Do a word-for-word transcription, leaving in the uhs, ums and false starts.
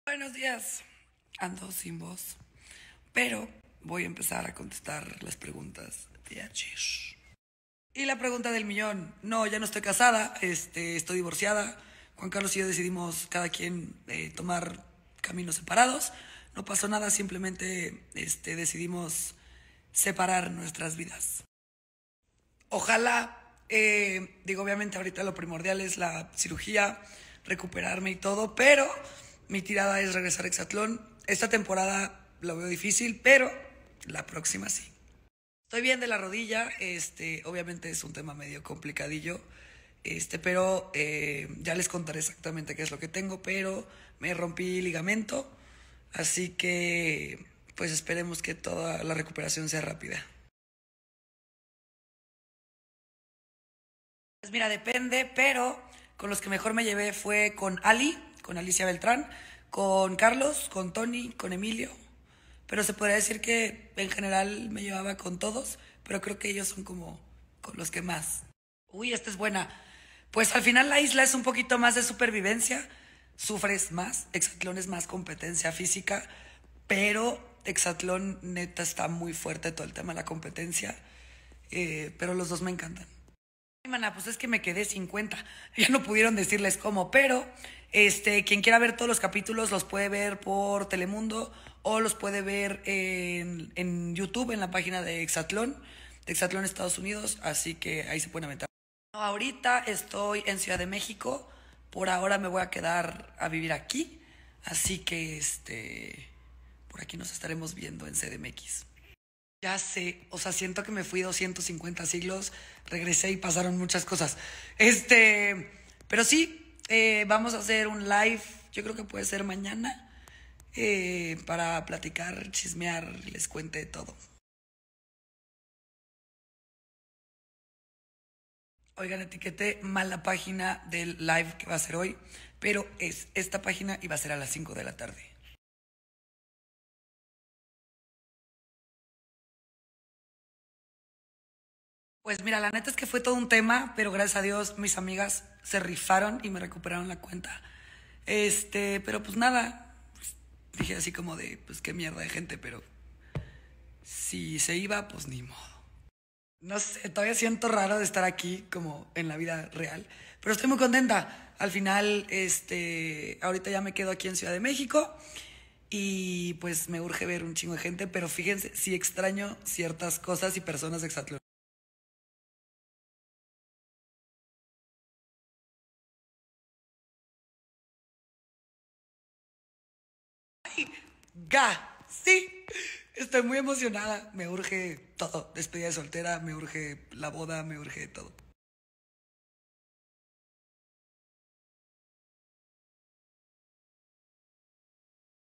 Buenos días. Ando sin voz, pero voy a empezar a contestar las preguntas de ayer. Y la pregunta del millón. No, ya no estoy casada, este, estoy divorciada. Juan Carlos y yo decidimos cada quien eh, tomar caminos separados. No pasó nada, simplemente este, decidimos separar nuestras vidas. Ojalá, eh, digo, obviamente ahorita lo primordial es la cirugía, recuperarme y todo, pero mi tirada es regresar a Exatlón. Esta temporada lo veo difícil, pero la próxima sí. Estoy bien de la rodilla, este, obviamente es un tema medio complicadillo, este, pero eh, ya les contaré exactamente qué es lo que tengo, pero me rompí ligamento, así que pues esperemos que toda la recuperación sea rápida. Pues mira, depende, pero con los que mejor me llevé fue con Ali, con Alicia Beltrán, con Carlos, con Tony, con Emilio. Pero se podría decir que en general me llevaba con todos, pero creo que ellos son como con los que más. Uy, esta es buena. Pues al final la isla es un poquito más de supervivencia, sufres más, Exatlón es más competencia física, pero Exatlón neta está muy fuerte todo el tema de la competencia, eh, pero los dos me encantan. Ay, mana, pues es que me quedé cincuenta. Ya no pudieron decirles cómo, pero este, quien quiera ver todos los capítulos los puede ver por Telemundo o los puede ver en, en YouTube, en la página de Exatlón, de Exatlón Estados Unidos, así que ahí se pueden meter. No, ahorita estoy en Ciudad de México, por ahora me voy a quedar a vivir aquí, así que este, por aquí nos estaremos viendo en C D M X. Ya sé, o sea, siento que me fui doscientos cincuenta siglos, regresé y pasaron muchas cosas. Este, pero sí, eh, vamos a hacer un live, yo creo que puede ser mañana, eh, para platicar, chismear, les cuente todo. Oigan, etiqueté mal la página del live que va a ser hoy, pero es esta página y va a ser a las cinco de la tarde. Pues mira, la neta es que fue todo un tema, pero gracias a Dios mis amigas se rifaron y me recuperaron la cuenta. Este, pero pues nada, pues, dije así como de, pues qué mierda de gente, pero si se iba, pues ni modo. No sé, todavía siento raro de estar aquí como en la vida real, pero estoy muy contenta. Al final, este, ahorita ya me quedo aquí en Ciudad de México y pues me urge ver un chingo de gente, pero fíjense, sí extraño ciertas cosas y personas de Exatlón. Ga, sí, estoy muy emocionada. Me urge todo. Despedida de soltera, me urge la boda, me urge todo.